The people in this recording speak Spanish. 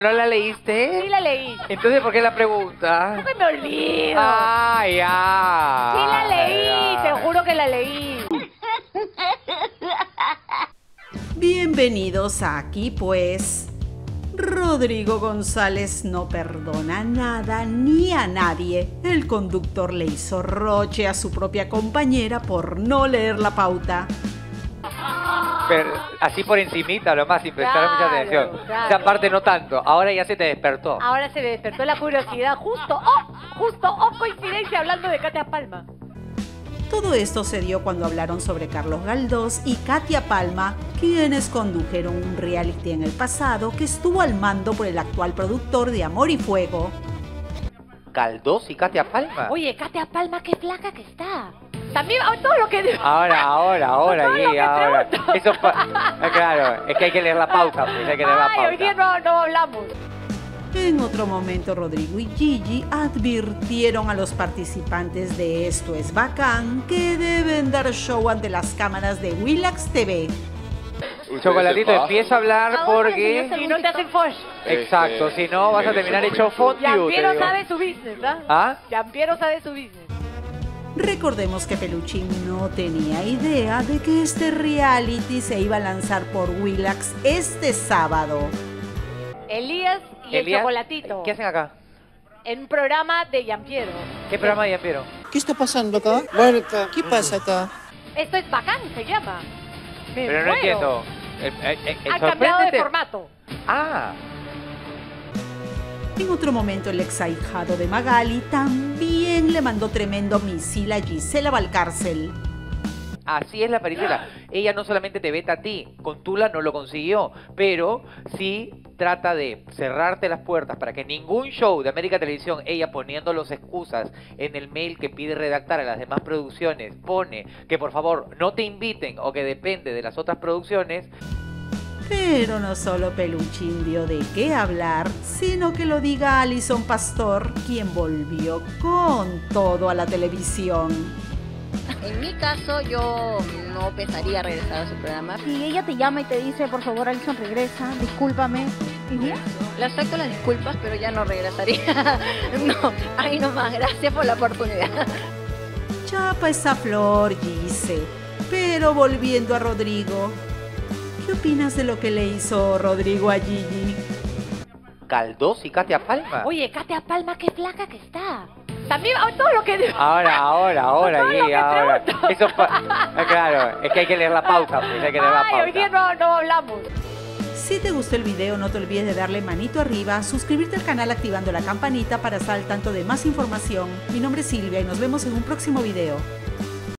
¿No la leíste? Sí la leí. Entonces, ¿por qué la pregunta? Porque me olvido. Ah, ya. Sí la leí, Ya. te juro que la leí. Bienvenidos a Aquí Pues. Rodrigo González no perdona nada ni a nadie. El conductor le hizo roche a su propia compañera por no leer la pauta. Pero así por encimita, lo más, sin prestar mucha Claro, atención. claro. Esa parte no tanto. Ahora ya se te despertó. Ahora se me despertó la curiosidad. Justo, coincidencia hablando de Katia Palma. Todo esto se dio cuando hablaron sobre Carlos Galdós y Katia Palma, quienes condujeron un reality en el pasado que estuvo al mando por el actual productor de Amor y Fuego. ¿Galdós y Katia Palma? Oye, Katia Palma, qué flaca que está. También todo lo que... Ahora, Todo lo y que ahora. pregunto. Eso claro, es que hay que leer la pauta, pues hay que leer la pauta. Ay, hoy día no hablamos. En otro momento, Rodrigo y Gigi advirtieron a los participantes de Esto es Bacán que deben dar show ante las cámaras de Willax TV. Chocolatito, empieza a hablar porque... Si no te hacen fosh. Exacto, si no vas a terminar hecho fondue. Yampiero sabe su business, ¿ah? ¿Ah? Yampiero sabe su business. Recordemos que Peluchín no tenía idea de que este reality se iba a lanzar por Willax este sábado. Elías y el Chocolatito. ¿Qué hacen acá? En un programa de Yampiero. ¿Qué programa de Yampiero? ¿Qué está pasando acá? Muerta. ¿Qué pasa acá? Esto es Bacán, se llama. Me Pero no muero. entiendo. Han cambiado de sorpréndete. formato. Ah, En otro momento, el ex ahijado de Magali también le mandó tremendo misil a Gisela Valcárcel. así es la parisera. Ella no solamente te veta a ti, con Tula no lo consiguió, pero sí trata de cerrarte las puertas para que ningún show de América Televisión, ella poniendo las excusas en el mail que pide redactar a las demás producciones, pone que por favor no te inviten o que depende de las otras producciones. Pero no solo Peluchín dio de qué hablar, sino que lo diga Alison Pastor, quien volvió con todo a la televisión. En mi caso, yo no pensaría regresar a su programa. Si ella te llama y te dice, por favor, Alison, regresa, discúlpame. ¿Y ya? Le acepto las disculpas, pero ya no regresaría. No, ahí nomás, gracias por la oportunidad. Chapa esa flor, Gise. Pero volviendo a Rodrigo, ¿qué opinas de lo que le hizo Rodrigo a Gigi? ¿Galdós y Katia Palma? Oye, Katia Palma, qué flaca que está. También todo lo que... Ahora, Todo lo y que ahora. pregunto. Eso claro, es que hay que leer la pauta, pues hay que leer la Ay, hoy día pauta. no hablamos. Si te gustó el video, no te olvides de darle manito arriba, suscribirte al canal activando la campanita para estar al tanto de más información. Mi nombre es Silvia y nos vemos en un próximo video.